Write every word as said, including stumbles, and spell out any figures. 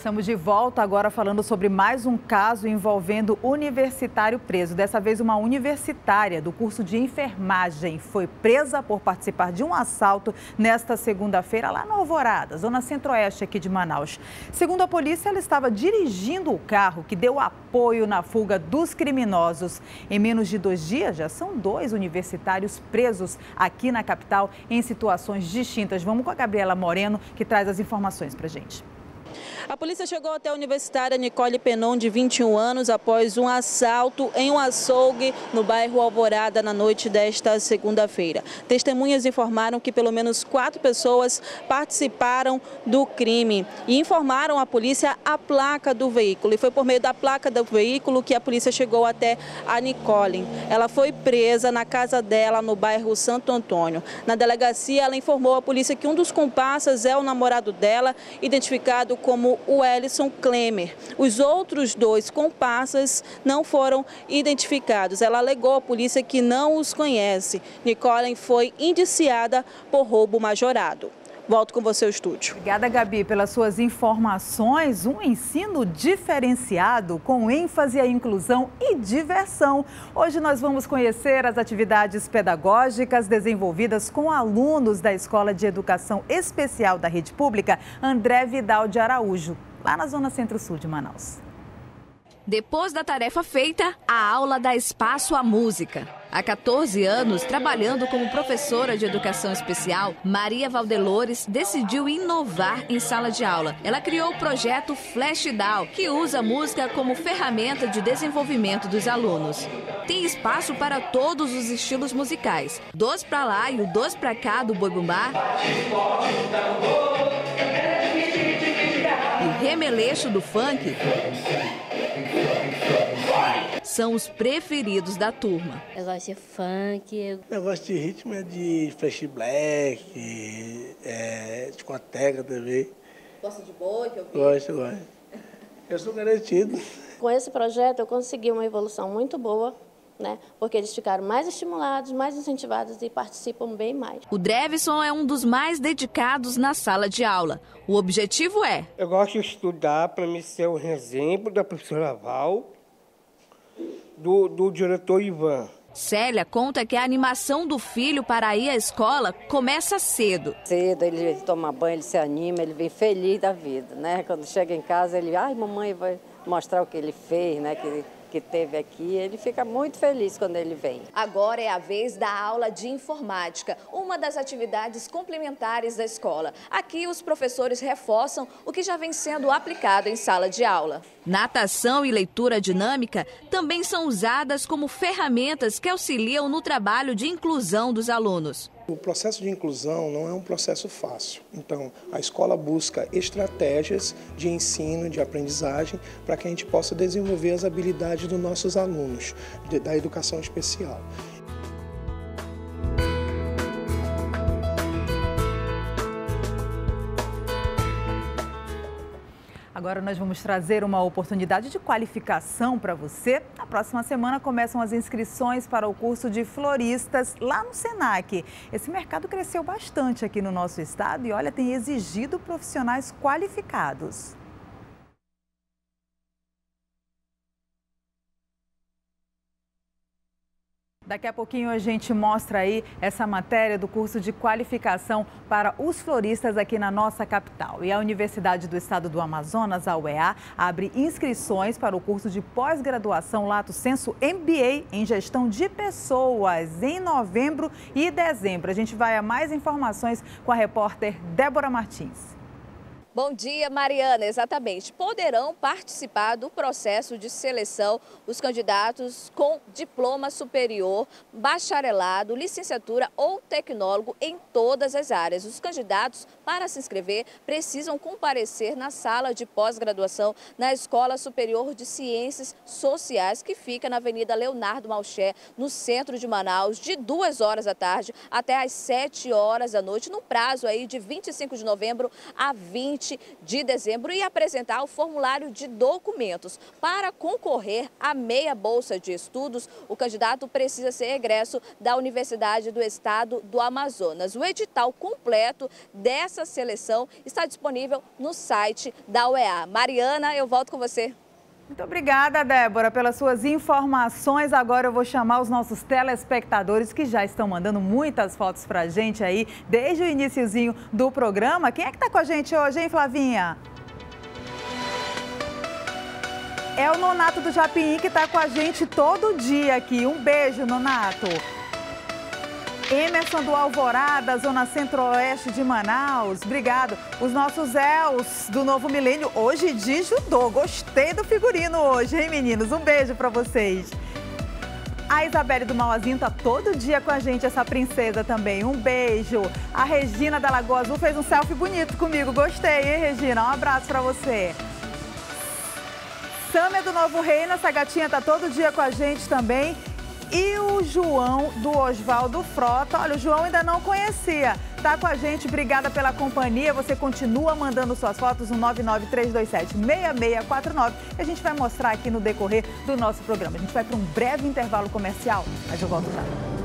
Estamos de volta agora falando sobre mais um caso envolvendo universitário preso. Dessa vez uma universitária do curso de enfermagem foi presa por participar de um assalto nesta segunda-feira lá na Alvorada, zona centro-oeste aqui de Manaus. Segundo a polícia, ela estava dirigindo o carro que deu apoio na fuga dos criminosos. Em menos de dois dias já são dois universitários presos aqui na capital em situações distintas. Vamos com a Gabriela Moreno, que traz as informações para a gente. A polícia chegou até a universitária Nicole Penon, de vinte e um anos, após um assalto em um açougue no bairro Alvorada na noite desta segunda-feira. Testemunhas informaram que pelo menos quatro pessoas participaram do crime e informaram à polícia a placa do veículo. E foi por meio da placa do veículo que a polícia chegou até a Nicole. Ela foi presa na casa dela no bairro Santo Antônio. Na delegacia, ela informou à polícia que um dos comparsas é o namorado dela, identificado como o Ellison Klemer. Os outros dois comparsas não foram identificados. Ela alegou à polícia que não os conhece. Nicole foi indiciada por roubo majorado. Volto com você ao estúdio. Obrigada, Gabi, pelas suas informações. Um ensino diferenciado com ênfase à inclusão e diversão. Hoje nós vamos conhecer as atividades pedagógicas desenvolvidas com alunos da Escola de Educação Especial da Rede Pública André Vidal de Araújo, lá na Zona Centro-Sul de Manaus. Depois da tarefa feita, a aula dá espaço à música. Há quatorze anos, trabalhando como professora de educação especial, Maria Valdelores decidiu inovar em sala de aula. Ela criou o projeto Flashdown, que usa a música como ferramenta de desenvolvimento dos alunos. Tem espaço para todos os estilos musicais. Dois pra lá e o dois pra cá do Boi Bumbá. E o remeleixo do funk são os preferidos da turma. Eu gosto de funk. Eu gosto de ritmo, é de flash black, é, discoteca também. Gosta de boi? Que eu vi? Gosto, gosto. Eu sou garantido. Com esse projeto eu consegui uma evolução muito boa, né? Porque eles ficaram mais estimulados, mais incentivados e participam bem mais. O Drevson é um dos mais dedicados na sala de aula. O objetivo é... Eu gosto de estudar para me ser um exemplo da professora Val, do, do diretor Ivan. Célia conta que a animação do filho para ir à escola começa cedo. Cedo, ele toma banho, ele se anima, ele vem feliz da vida, né? Quando chega em casa, ele, ai, mamãe vai mostrar o que ele fez, né? Que, que teve aqui, ele fica muito feliz quando ele vem. Agora é a vez da aula de informática, uma das atividades complementares da escola. Aqui os professores reforçam o que já vem sendo aplicado em sala de aula. Natação e leitura dinâmica também são usadas como ferramentas que auxiliam no trabalho de inclusão dos alunos. O processo de inclusão não é um processo fácil. Então, a escola busca estratégias de ensino, de aprendizagem, para que a gente possa desenvolver as habilidades dos nossos alunos da educação especial. Agora nós vamos trazer uma oportunidade de qualificação para você. Na próxima semana começam as inscrições para o curso de floristas lá no Senac. Esse mercado cresceu bastante aqui no nosso estado e, olha, tem exigido profissionais qualificados. Daqui a pouquinho a gente mostra aí essa matéria do curso de qualificação para os floristas aqui na nossa capital. E a Universidade do Estado do Amazonas, a U E A, abre inscrições para o curso de pós-graduação Lato Sensu M B A em gestão de pessoas em novembro e dezembro. A gente vai a mais informações com a repórter Débora Martins. Bom dia, Mariana. Exatamente. Poderão participar do processo de seleção os candidatos com diploma superior, bacharelado, licenciatura ou tecnólogo em todas as áreas. Os candidatos, para se inscrever, precisam comparecer na sala de pós-graduação na Escola Superior de Ciências Sociais, que fica na Avenida Leonardo Malcher, no centro de Manaus, de duas horas da tarde até às sete horas da noite, no prazo aí de vinte e cinco de novembro a vinte vinte de dezembro e apresentar o formulário de documentos. Para concorrer à meia bolsa de estudos, o candidato precisa ser egresso da Universidade do Estado do Amazonas. O edital completo dessa seleção está disponível no site da U E A. Mariana, eu volto com você. Muito obrigada, Débora, pelas suas informações. Agora eu vou chamar os nossos telespectadores que já estão mandando muitas fotos pra gente aí desde o iniciozinho do programa. Quem é que tá com a gente hoje, hein, Flavinha? É o Nonato do Japim que tá com a gente todo dia aqui. Um beijo, Nonato. Emerson do Alvorada, Zona Centro-Oeste de Manaus. Obrigado. Os nossos Els do Novo Milênio, hoje de judô. Gostei do figurino hoje, hein, meninos? Um beijo pra vocês. A Isabelle do Mauazinho tá todo dia com a gente, essa princesa também. Um beijo. A Regina da Lagoa Azul fez um selfie bonito comigo. Gostei, hein, Regina? Um abraço pra você. Sâmia do Novo Reino, essa gatinha tá todo dia com a gente também. E o João do Oswaldo Frota, olha, o João ainda não conhecia, tá com a gente, obrigada pela companhia, você continua mandando suas fotos no nove nove três dois sete, seis seis quatro nove, que a gente vai mostrar aqui no decorrer do nosso programa. A gente vai para um breve intervalo comercial, mas eu volto já.